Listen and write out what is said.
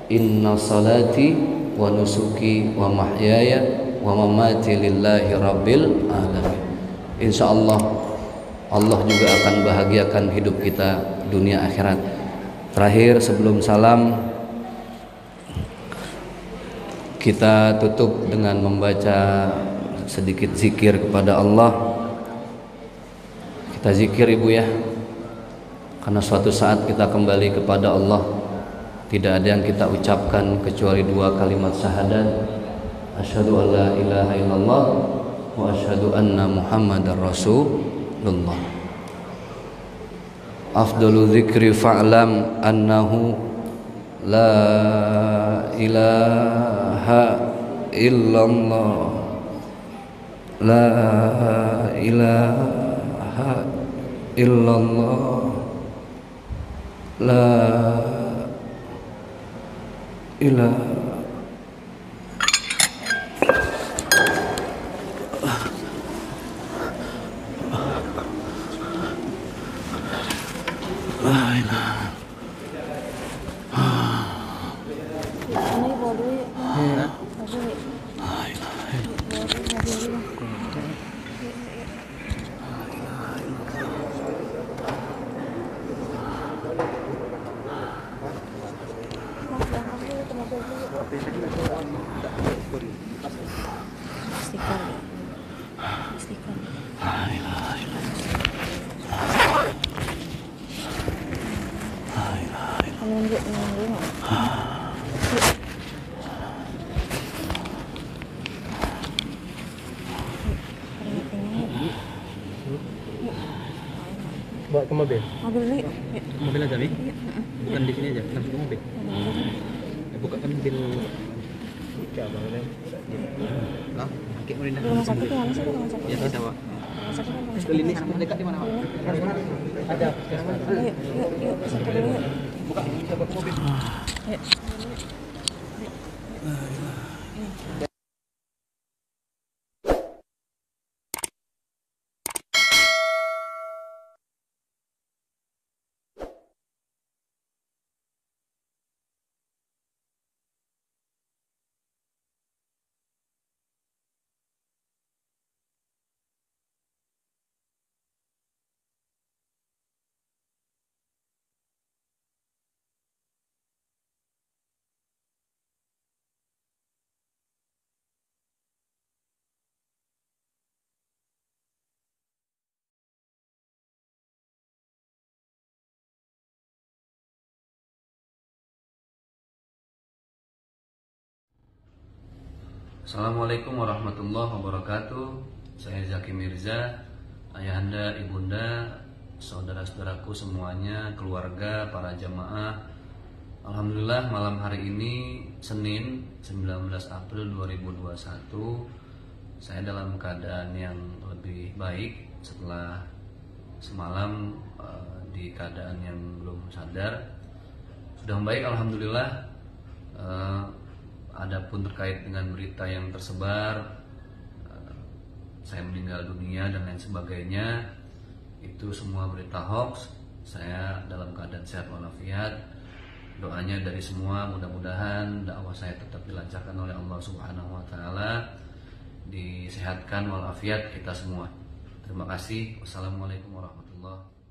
Inna salati wa nusuki wa mahyaya wa mamati lillahi rabbil alamin. Insyaallah Allah juga akan bahagiakan hidup kita dunia akhirat. Terakhir sebelum salam, kita tutup dengan membaca sedikit zikir kepada Allah. Kita zikir ibu ya, karena suatu saat kita kembali kepada Allah. Tidak ada yang kita ucapkan kecuali dua kalimat syahadat, asyhadu an la ilaha illallah wa asyhadu anna muhammadar rasulullah. Afdalu dzikri fa'lam annahu la ilaha illallah, la ilaha illallah, la ilaha. Bawa ke mobil? Mobil ini. Mobil aja nih? Bukan di sini aja, langsung ke mobil. Buka kan mobil. Lah, kakek mau Di rumah sakit mana sih? Rumah sakit. Ya, kita Pak. Rumah sakit kan. Klinik dekat di mana, Pak? Ada. Yuk, yuk, sakit dulu yuk. Buka, kita bawa ke mobil. Yuk. Assalamualaikum warahmatullahi wabarakatuh. Saya Zaki Mirza, ayahanda, ibunda, saudara-saudaraku semuanya, keluarga, para jamaah. Alhamdulillah malam hari ini Senin 19 April 2021 saya dalam keadaan yang lebih baik setelah semalam di keadaan yang belum sadar. Sudah membaik alhamdulillah. Adapun terkait dengan berita yang tersebar saya meninggal dunia dan lain sebagainya, itu semua berita hoax. Saya dalam keadaan sehat walafiat. Doanya dari semua, mudah-mudahan dakwah saya tetap dilancarkan oleh Allah Subhanahu wa taala, disehatkan walafiat kita semua. Terima kasih. Wassalamualaikum warahmatullahi wabarakatuh.